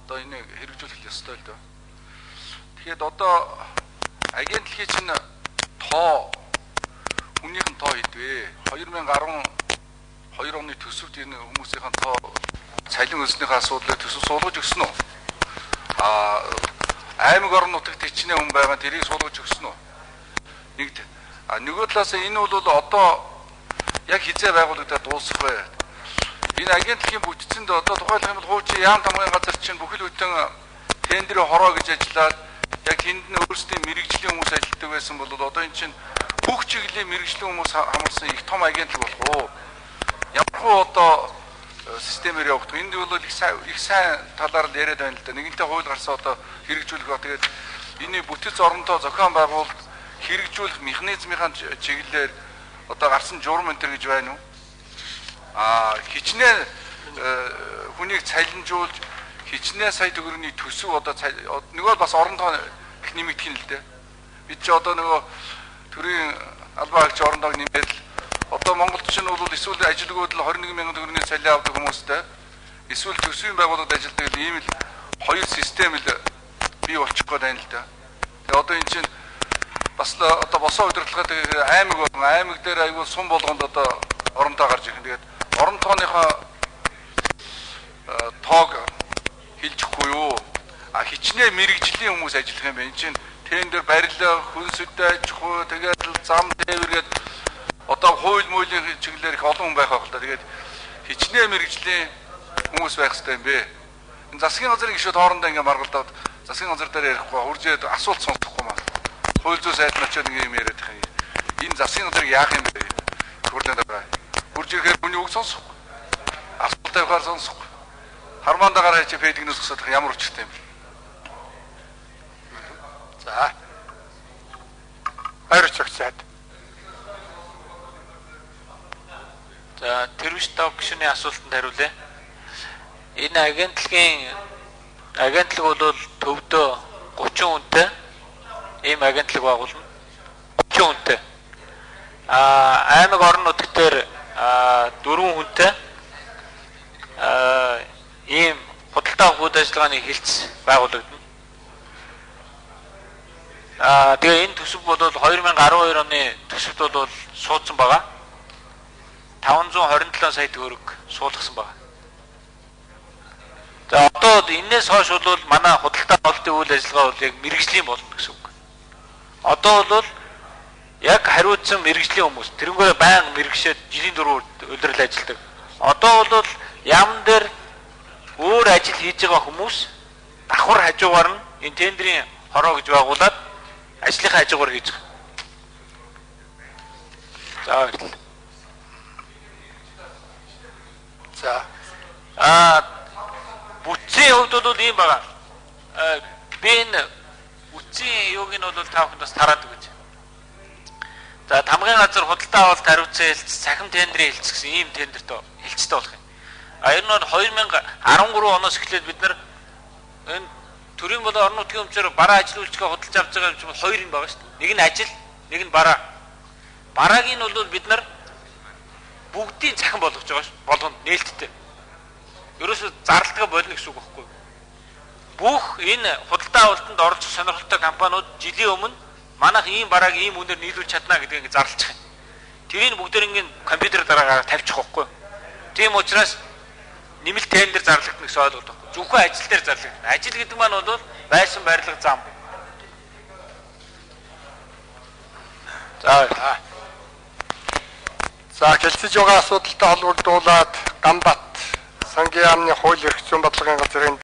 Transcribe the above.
одоо энийг хэрэгжүүлэх ёстой л дөө. Тэгэхээр одоо агентлагийн чинь тоо хүнийхэн тоо хэдвэ? 2012 оны төсөвд энэ хүмүүсийн тоо цалин өснийхээ асуудлыг төсөв суулгаж өгсөн үү? Аймаг орон нутагт хичнээн хүн байгаа тэрийг суулгаж өгсөн үү? Нэгд. Нөгөө талаас энэ бол одоо яг хизээ байгуулагдаад дуусах вэ? Энэ агентлагийн бүтцэнд одоо тухайлбал юм бол хуучин яам тамгын газар чинь бүхэл бүтэн тендерийн хороо гэж ажиллаад яг тэнд нь өөрсдийн мэрэгжлийн хүмүүс ажилладаг байсан бол одоо энэ чинь бүх чиглэлийн мэрэгжлийн хүмүүс хамарсан их том агентлаг болох уу? Ямар хөө одоо системээр явагдах. Энд бол их сайн талаар л яриад байна л да. Нэгэнтээ хууль гарсан одоо хэрэгжүүлэх ба тэгээд энэ бүтэц оронтой зохион байгуулалт хэрэгжүүлэх механизмын чиглэлээр одоо гарсан журам энэ гэж байна уу? Хичнээн хүнийг цалинжуулж хичнээн сая төгрөгийн төсөв одоо нөгөө бас орон тоо их нэмэгдэх юм л дээ. Бид ч одоо нөгөө төрийн албан хаагч орон тоог нэмээд одоо Монголд чинь бол эсвэл ажилгууд л 21 мянган төгрөгийн цалин авдаг хүмүүстэй эсвэл төсвийн байгууллагад ажилладаг ийм л хоёр систем л бий болчих гээд байна л да. Тэгээ одоо энэ чинь бас л одоо босоо удирдлагад аймаг дээр аюул сум болгонд одоо оронтой гарч ирэх. Тэгээд орон тооныхоо тоог хилжихгүй юу? Хичнээн мэрэгжлийн хүмүүс ажиллах юм байна. Энэ чинь тендер барилга, хүнсүдэ аж ахуй, тэгээд зам тээвэргээд одоо хууль муулийн чиглэлээр их олон хүн байх байх л да. Тэгээд хичнээн мэрэгжлийн хүмүүс байх хэрэгтэй юм бэ. Энэ засгийн газрын гишүүд хоорондоо ингээ маргалдаад засгийн газар дээр ярихгүй хуржээд асуулт сонсохгүй маа. Хууль зүйн сайд очоод ингээ юм яриад байгаа юм. Энэ засгийн газрыг яах юм бэ? Хурдан дараа. Хурж ирэхээр хүний үг сонсохгүй. Асуулт тавихаар сонсохгүй. Хармаандагаар хачаа фэдигнээс өсөх ямар учиртай юм бэ? За. Хайрч өгсөд. За, тэрвш тав гишүүний асуултанд хариулъя. Энэ агентлаг бол төвдөө 30 хүнтэй ийм агентлаг байгуулна. 30 хүнтэй. Аймаг орон нутаг дээр 4 хүнтэй ийм худалдаа авах ажиллагааны хэлтс байгуулагдана. Тэгээ энэ төсөв бол 2012 оны төсөвд бол суудсан байгаа. 527 сая төгрөг суулгасан байна. За одоо энэс хойш бол манай худалдаа авалтын үйл ажиллагаа бол яг мэрэгжлийн болно гэсэн үг. Одоо бол яг хариуцсан мэрэгжлийн хүмүүс тэрнгээрээ байнга мэрэгшээд жилийн дөрөв удирдал ажилладаг. Одоо бол яамн дээр өөр ажил хийж байгаа хүмүүс давхар хажуугаар нь энэ тендерийн хороо гэж байгуулад ажлынхаа хажуугаар хийж байгаа. За баярлалаа. За. Бүтцийн хувьд бол ийм байгаа. Би энэ бүтцийн юуг нь бол та бүхэнд бас тараад өгч. За тамгын газар худалдаа авалт хариуцсан хэлц цахим тендерийн хэлц гэсэн ийм тендерт хэлцтэй болох юм. Энэ нь 2013 оноос эхлээд бид нар энэ төрийн болон орон нутгийн өмчөөр бараа ажилуулчгаа худалдаж авч байгаа юм бол хоёр юм байгаа шүү дээ. Нэг нь ажил, нэг нь бараа. Барааг нь бол бид нар бүгдийн цахим болгож байгаа ш. Болгонд нээлттэй. Ерөөсө зарлалтаа болно гэсэн үг байхгүй юу? Бүх энэ худалдаа авалтанд оролцох сонирхолтой компаниуд жилийн өмнө манайх ийм барааг ийм үнээр нийлүүлж чадна гэдгийг ингэ зарлчих юм. Тэрийг бүгдээр ингэ компьютер дараагаар тавьчих байхгүй юу? Тийм учраас нэмэлт тендер зарлагдана гэсэн ойлголт байхгүй. Зөвхөн ажил дээр зарлагдана. Ажил гэдэг маань бол байшин барилга зам. За хэлцэж байгаа асуудалтай холбогдуулаад Гамбат сангийн яамны хууль эрх зүйн бодлогын газрын